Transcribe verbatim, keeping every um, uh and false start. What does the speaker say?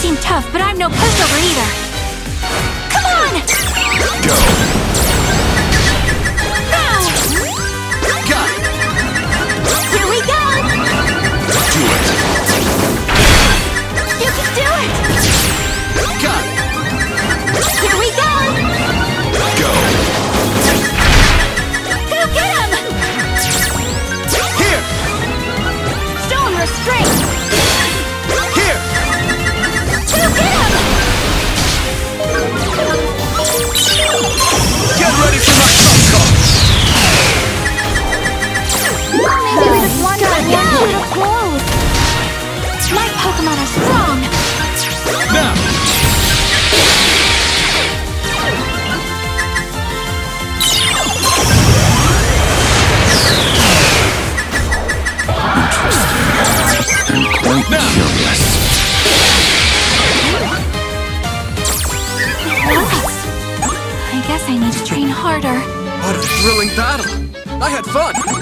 seem tough, but I'm no pushover either. Come on! Go! Now! Got it! Here we go! Do it! You can do it! Got it! Here we go! Go! Go get him! Here! Show him restraint! Here! Go get him! Get ready for my trump card! Maybe this one got one suit of clothes. My Pokemon are strong. Now! Quite Now. curious. I guess I need to train harder. What a thrilling battle! I had fun!